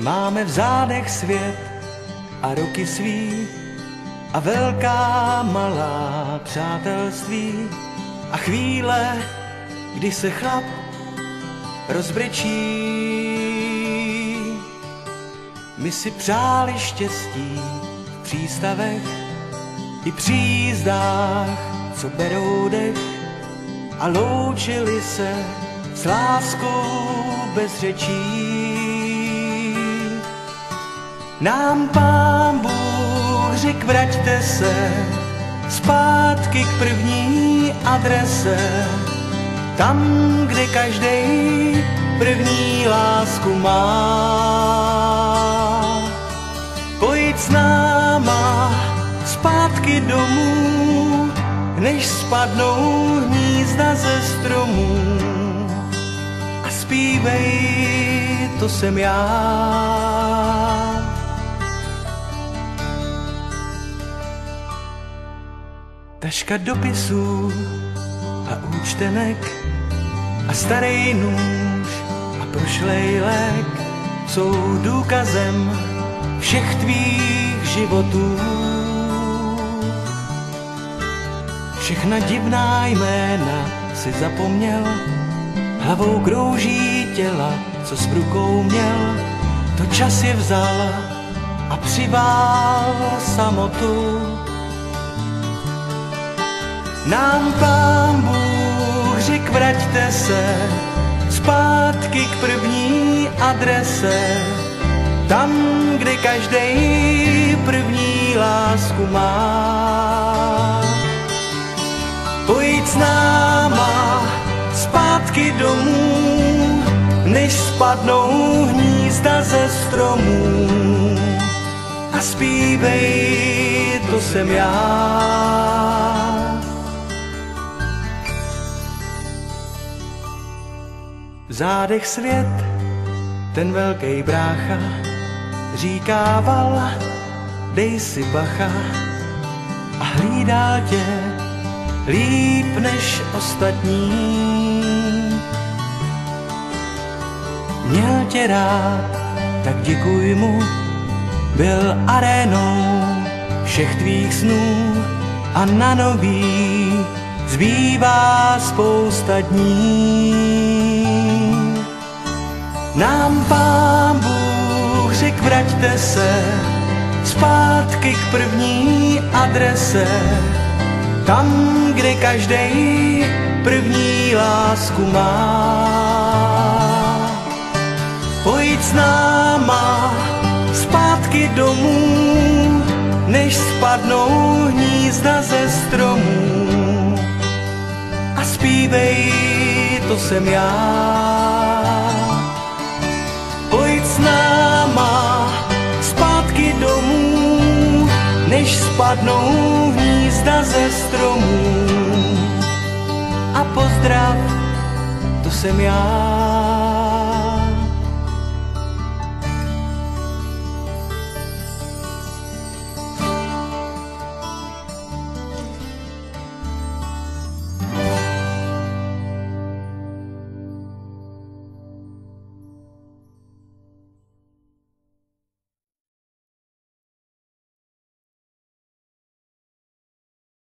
Máme v zádech svět a roky svý a velká malá přátelství a chvíle, kdy se chlap rozbrečí. My si přáli štěstí v přístavech i při jízdách, co berou dech, a loučili se s láskou bez řečí. Nám Pán Bůh řekl, vraťte se zpátky k první adrese, tam, kde každej první lásku má. Pojď s náma zpátky domů, než spadnou hnízda ze stromů, a zpívej, to jsem já. Taška dopisů a účtenek a starý nůž a prošlej lék jsou důkazem všech tvých životů. Všechna divná jména si zapomněl, hlavou krouží těla, co s rukou měl. To čas je vzal a přivál samotu. Nám Pán Bůh řekl, vraťte se zpátky k první adrese, tam, kde každej první lásku má. Pojď s náma zpátky domů, než spadnou hnízda ze stromů, a zpívej, to jsem já. V zádech svět, ten velký brácha říkával, dej si bacha, a hlídal tě líp než ostatní. Měl tě rád, tak děkuj mu, byl arénou všech tvých snů a na nový zbývá spousta dní. Nám Pán Bůh řekl, vraťte se zpátky k první adrese, tam, kde každej první lásku má. Pojď s náma zpátky domů, než spadnou hnízda ze stromů, a zpívej, to jsem já. Pojď s náma zpátky domů, než spadnou hnízda ze stromů, a pozdrav, to jsem já.